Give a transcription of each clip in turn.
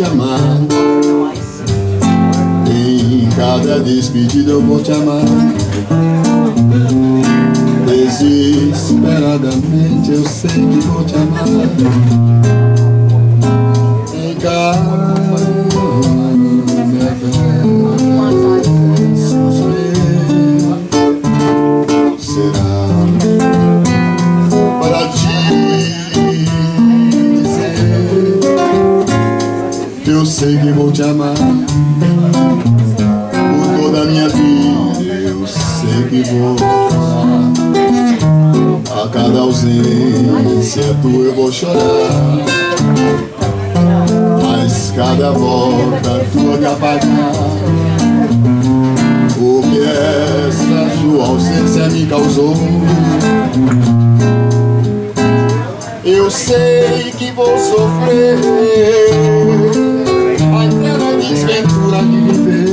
amar. Em cada despedida eu vou te amar. Desesperadamente eu sei que vou te amar. Em cada será para te dizer. Eu sei que vou te amar por toda a minha vida. Eu sei que vou chorar. A cada ausência tua eu vou chorar. Mas cada volta tua me apagar. O que essa sua ausência me causou. Eu sei que vou sofrer até na desventura de viver,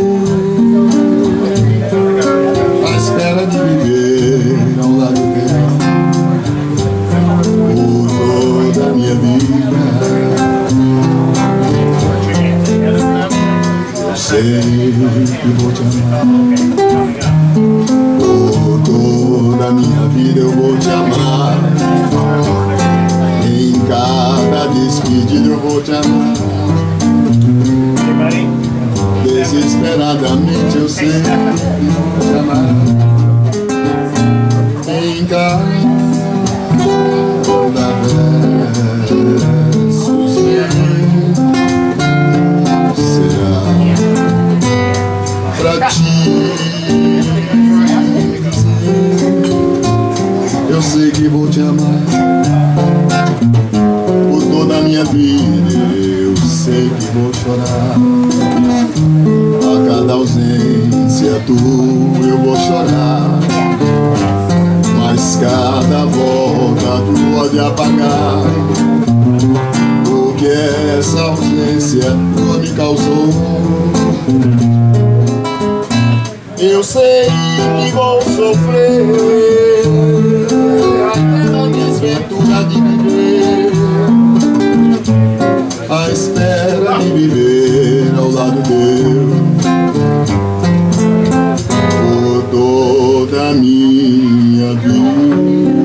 à espera de viver ao lado dele por toda a minha vida. Eu sei que vou te amar por toda a minha vida. Eu vou te amar. Em cada despedida eu vou te amar. Desesperadamente eu sei que vou te amar. Em cada versos será pra ti. Eu sei que vou te amar por toda a minha vida. Eu sei que vou chorar. A cada ausência tua eu vou chorar. Mas cada volta tu pode apagar o que essa ausência tua me causou. Eu sei que vou sofrer até na desventura de viver, à espera de viver ao lado teu por toda a minha vida.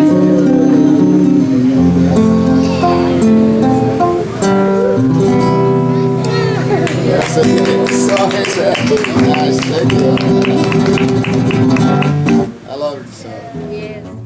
Só recebe. I love it so. Yes.